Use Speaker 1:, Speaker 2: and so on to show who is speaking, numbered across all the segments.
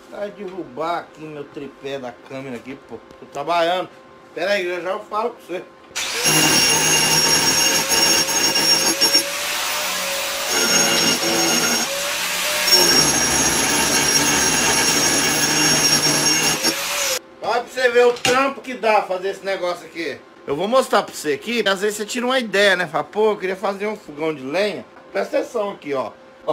Speaker 1: Vai derrubar aqui meu tripé da câmera aqui, pô. Tô trabalhando. Pera aí, já eu falo com você. Olha pra você ver o trampo que dá fazer esse negócio aqui. Eu vou mostrar pra você aqui. Às vezes você tira uma ideia, né? Fala, pô, eu queria fazer um fogão de lenha. Presta atenção aqui, ó.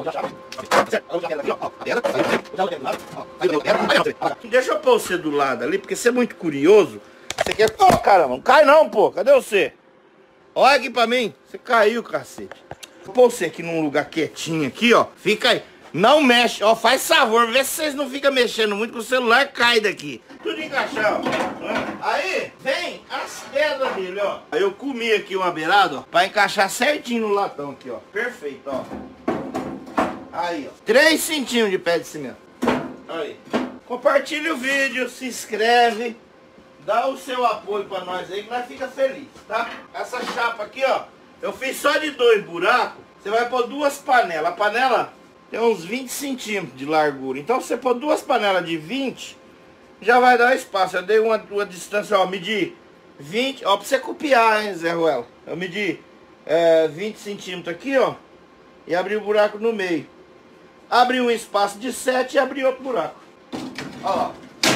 Speaker 1: Deixa eu pôr você do lado ali, porque você é muito curioso. Você quer... Oh, caramba, não cai não, pô. Cadê você? Olha aqui pra mim. Você caiu, cacete. Vou pôr você aqui num lugar quietinho aqui, ó. Fica aí. Não mexe, ó. Faz favor, vê se vocês não ficam mexendo muito, que o celular cai daqui. Tudo encaixar, ó. Aí, vem as pedras dele, ó. Aí eu comi aqui uma beirada, ó, pra encaixar certinho no latão aqui, ó. Perfeito, ó. Aí, ó. 3 centímetros de pé de cimento. Aí. Compartilha o vídeo, se inscreve. Dá o seu apoio pra nós aí, que nós fica feliz, tá? Essa chapa aqui, ó. Eu fiz só de 2 buracos. Você vai pôr 2 panelas. A panela tem uns 20 centímetros de largura. Então você pôr 2 panelas de 20, já vai dar espaço. Eu dei uma distância, ó, medi 20, ó, pra você copiar, hein, Zé Ruela. Eu medi 20 centímetros aqui, ó, e abri o buraco no meio. Abri um espaço de 7 e abri outro buraco. Ó lá.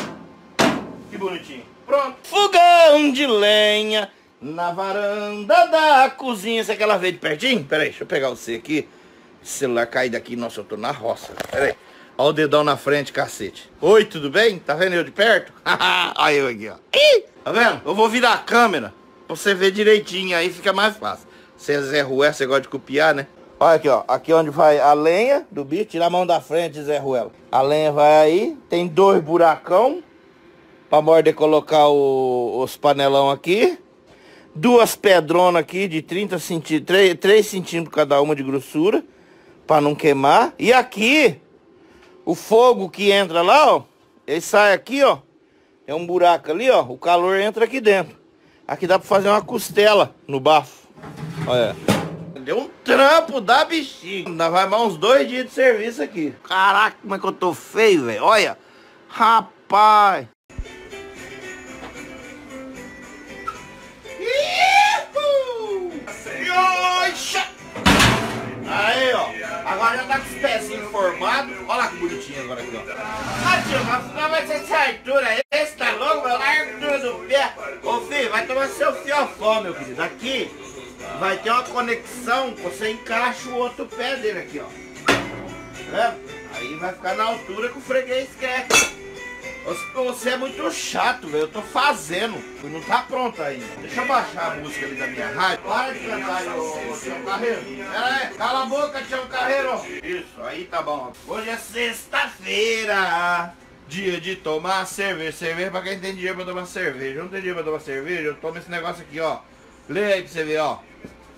Speaker 1: Que bonitinho. Pronto. Fogão de lenha na varanda da cozinha. Você quer ela ver de pertinho? Pera aí, deixa eu pegar você aqui. Esse celular cair daqui. Nossa, eu tô na roça. Pera aí. Olha o dedão na frente, cacete. Oi, tudo bem? Tá vendo eu de perto? Olha eu aqui, ó. Ih, tá vendo? Eu vou virar a câmera pra você ver direitinho, aí fica mais fácil. Você é Zé Ruela, você gosta de copiar, né? Olha aqui, ó. Aqui onde vai a lenha do bicho. Tira a mão da frente, Zé Ruela. A lenha vai aí. Tem 2 buracão pra morder colocar os panelão aqui. 2 pedronas aqui de 30 centímetros, 3 centímetros cada uma de grossura, pra não queimar. E aqui, o fogo que entra lá, ó, ele sai aqui, ó. É um buraco ali, ó. O calor entra aqui dentro. Aqui dá pra fazer uma costela no bafo. Olha. Deu um trampo da bexiga. Ainda vai mais uns 2 dias de serviço aqui. Caraca, como é que eu tô feio, velho. Olha. Rapaz. Aí, ó. Agora já tá com os pezinhos formados. Olha lá que bonitinho agora aqui, ó. Ah, tio, mas não vai ser essa altura aí. Esse tá louco, meu? Larga do pé. Ô, filho, vai tomar seu fiofó, meu querido. Aqui vai ter uma conexão. Você encaixa o outro pé dele aqui, ó. Tá vendo? Aí vai ficar na altura que o freguês quer. Você é muito chato, velho. Eu tô fazendo. Não tá pronto ainda. Deixa eu baixar a música ali da minha rádio. Para de cantar aí, ô Tião Carreiro. Pera aí. Cala a boca, Tião Carreiro. Isso, aí tá bom. Hoje é sexta-feira. Dia de tomar cerveja. Cerveja pra quem tem dinheiro pra tomar cerveja. Eu não tem dinheiro pra tomar cerveja. Eu tomo esse negócio aqui, ó. Lê aí pra você ver, ó.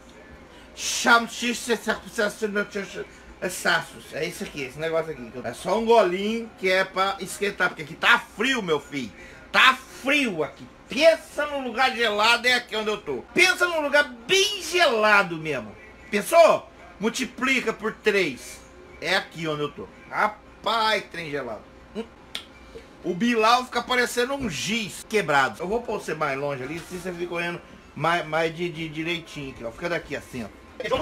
Speaker 1: É isso aqui, esse negócio aqui. É só um golinho que é pra esquentar. Porque aqui tá frio, meu filho. Tá frio aqui. Pensa num lugar gelado, é aqui onde eu tô. Pensa num lugar bem gelado mesmo. Pensou? Multiplica por 3. É aqui onde eu tô. Rapaz, trem gelado. O Bilal fica parecendo um giz quebrado. Eu vou pôr você mais longe ali, assim você fica olhando mais de direitinho aqui, ó. Fica daqui assim, ó.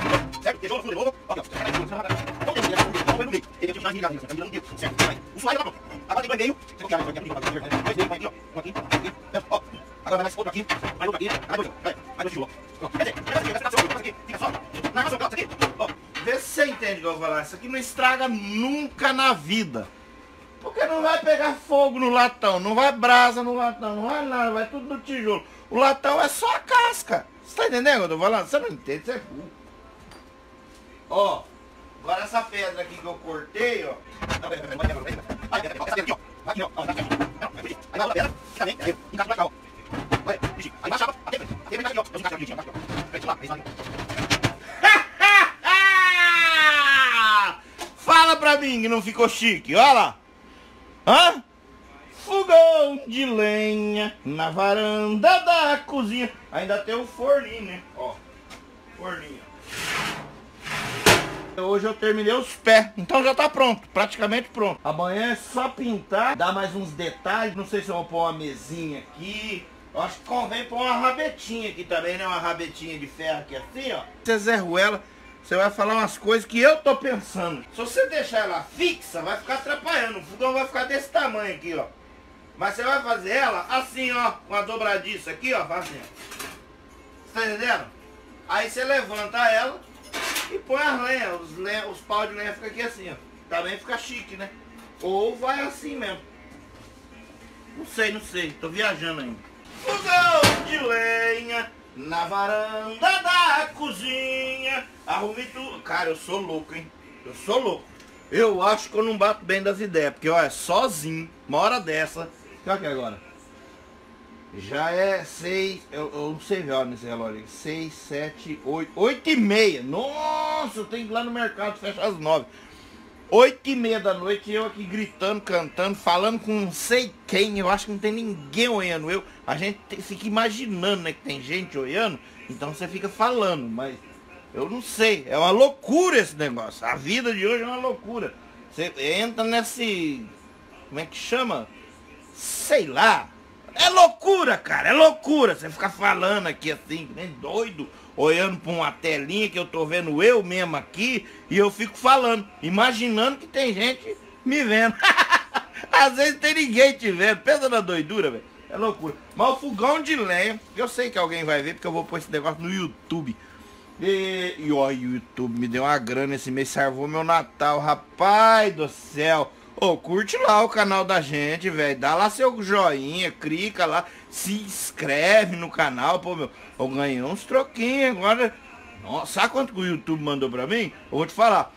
Speaker 1: Vê se você entende o que eu vou falar. Isso aqui não estraga nunca na vida. Porque não vai pegar fogo no latão, não vai brasa no latão, não vai nada, vai tudo no tijolo. O latão é só a casca. Você tá entendendo o que eu tô falando? Você não entende, você é burro. Ó, agora essa pedra aqui que eu cortei, ó. Fala pra mim que não ficou chique, olha lá. Hã? Fogão de lenha na varanda da cozinha. Ainda tem o forninho, né? Ó, forninho. Hoje eu terminei os pés, então já tá pronto, praticamente pronto. Amanhã é só pintar, dar mais uns detalhes. Não sei se eu vou pôr uma mesinha aqui. Eu acho que convém pôr uma rabetinha aqui também, né? Uma rabetinha de ferro aqui assim, ó. Você Zé Ruela, você vai falar umas coisas que eu tô pensando. Se você deixar ela fixa, vai ficar atrapalhando. O fogão vai ficar desse tamanho aqui, ó. Mas você vai fazer ela assim, ó, com a dobradiça aqui, ó, assim, ó. Tá entendendo? Aí você levanta ela e põe as lenhas, os pau de lenha ficam aqui assim, ó. Também fica chique, né? Ou vai assim mesmo. Não sei, tô viajando ainda. Fogão de lenha na varanda da cozinha. Arrume tudo. Cara, eu sou louco, hein? Eu sou louco. Eu acho que eu não bato bem das ideias. Porque, olha, sozinho, uma hora dessa. Olha aqui agora. Já é 6. Eu não sei ver nesse relógio aqui. 6, 7, 8. 8h30. Nossa, eu tenho que ir lá no mercado, fecha às 9. 8h30 da noite, eu aqui gritando, cantando, falando com não sei quem. Eu acho que não tem ninguém olhando eu. A gente fica imaginando, né, que tem gente olhando. Então você fica falando, mas eu não sei. É uma loucura esse negócio. A vida de hoje é uma loucura. Você entra nesse... Como é que chama? Sei lá. É loucura, cara. É loucura. Você ficar falando aqui assim, nem doido. Olhando para uma telinha que eu tô vendo eu mesmo aqui. E eu fico falando, imaginando que tem gente me vendo. Às vezes tem ninguém te vendo. Pensa na doidura, velho. É loucura. Mas o fogão de lenha, eu sei que alguém vai ver, porque eu vou pôr esse negócio no YouTube. E ó, o YouTube me deu uma grana esse mês, salvou meu Natal, rapaz do céu. Ô, curte lá o canal da gente, velho. Dá lá seu joinha, clica lá, se inscreve no canal, pô, meu. Eu ganhei uns troquinhos agora. Nossa, sabe quanto que o YouTube mandou pra mim? Eu vou te falar.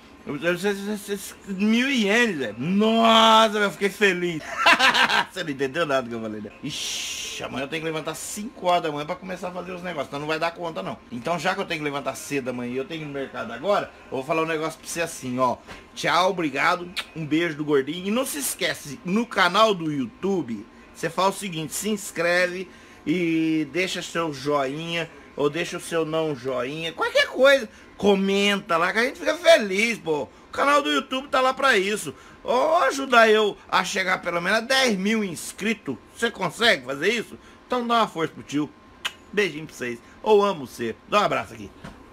Speaker 1: 1.000 ienes, velho. Nossa, eu fiquei feliz. Você não entendeu nada que eu falei, né? Ixi, amanhã eu tenho que levantar 5 horas da manhã pra começar a fazer os negócios. Então não vai dar conta, não. Então já que eu tenho que levantar cedo da manhã e eu tenho que ir no mercado agora, eu vou falar um negócio pra você assim, ó. Tchau, obrigado. Um beijo do gordinho. E não se esquece, no canal do YouTube, você fala o seguinte, se inscreve e deixa seu joinha, ou deixa o seu não joinha, qualquer coisa. Comenta lá que a gente fica feliz, pô. O canal do YouTube tá lá pra isso. Ou ajudar eu a chegar pelo menos a 10.000 inscritos. Você consegue fazer isso? Então dá uma força pro tio. Beijinho pra vocês. Eu amo você. Dá um abraço aqui.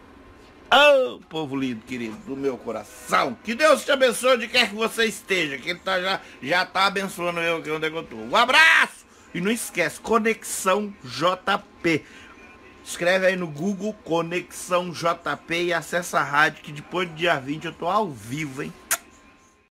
Speaker 1: Ô, povo lindo, querido, do meu coração. Que Deus te abençoe onde quer que você esteja. Que Ele tá já tá abençoando eu aqui onde eu tô. Um abraço! E não esquece, Conexão JP. Escreve aí no Google Conexão JP e acessa a rádio que depois do dia 20 eu tô ao vivo, hein?